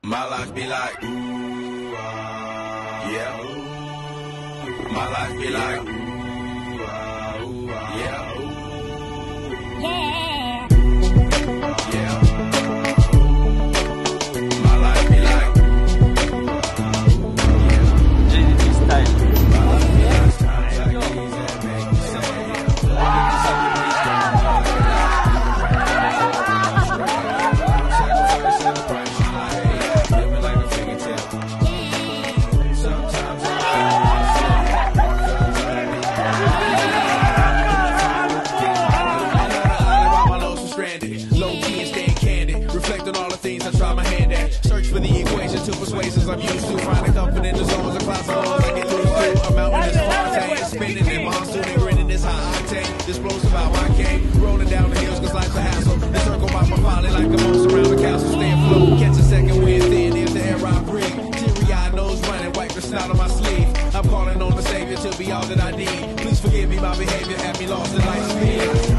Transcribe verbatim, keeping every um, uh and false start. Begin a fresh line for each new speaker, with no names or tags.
My life be like, ooh, ah, yeah, ooh. My life be like, ooh, ah, ooh, ah, yeah, ooh.
Yeah.
Yeah. My life be like, ooh, ah, ooh, yeah.
G D T style.
My life be like times like these that make me say, yeah. Sacrifice and the price you pay. Living like a fairy tale. Sometimes I reflect on all the things I try my hand at. Search for the equation to persuasions I'm used to. Finding comfort in the zones of clouds I get loose to. I'm out in this fontaine, spinning in monsoon and grinning this high octane. This blows about my cane, rolling down the hills cause life's a hassle. The circle by my folly like a moat around the castle. Stay afloat, catch a second wind, thin is the air I breathe. Teary-eyed nose running, wipe the snot on my sleeve. I'm calling on the Savior to be all that I need. Please forgive me my behavior, have me lost in life's speed.